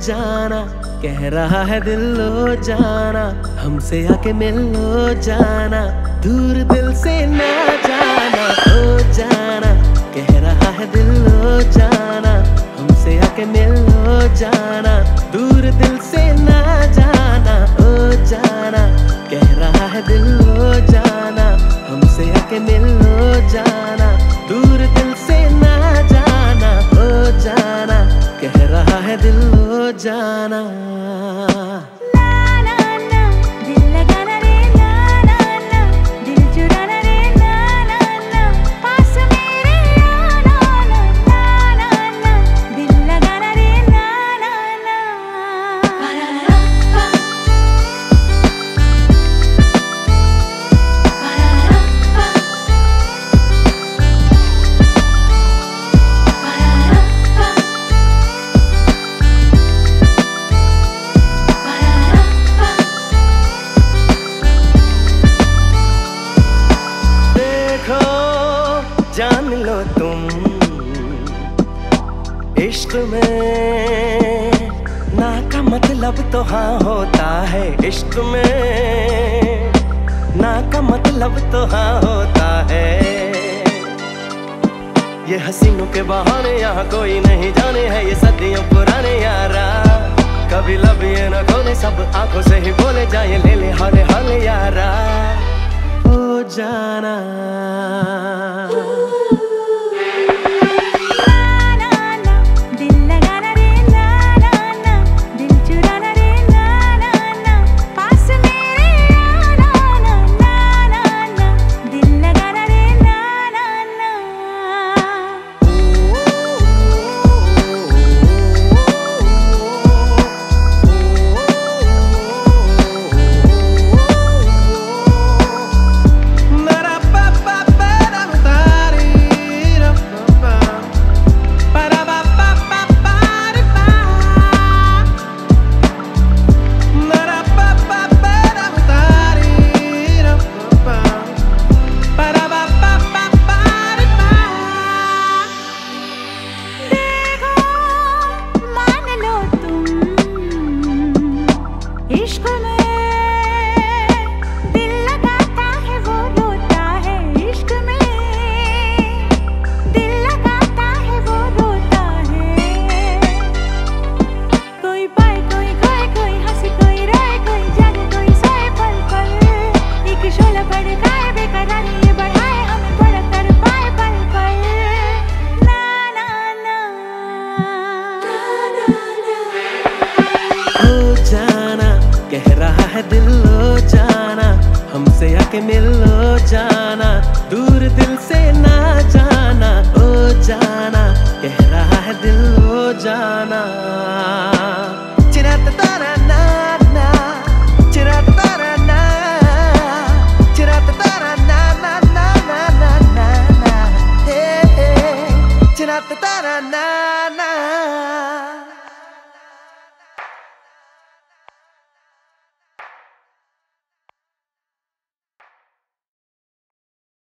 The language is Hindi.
जाना, कह रहा है दिल लो जाना, हमसे आके मिल लो जाना, दूर दिल से ना जाना, ओ जाना, कह रहा है दिल लो जाना, हमसे आके मिल लो जाना, दूर दिल से ना जाना, ओ जाना, कह रहा है दिल लो जाना, हमसे आके मिल लो जाना, दूर दिल से ना जाना, ओ जाना, कह रहा है दिल लो जाना। जान लो तुम इश्क में ना का मतलब तो हाँ होता है, इश्क में ना का मतलब तो हाँ होता है। ये हसीनों के बहाने यहाँ कोई नहीं जाने, है ये सदियों पुराने यारा, कभी लब ये न खोले, सब आंखों से ही बोले जाए, ले ले हौले हौले यारा, ओ जाना। कह रहा है दिल लो जाना, हमसे आके मिल लो जाना, दूर दिल से ना जाना, ओ जाना, कह रहा है दिल लो जाना।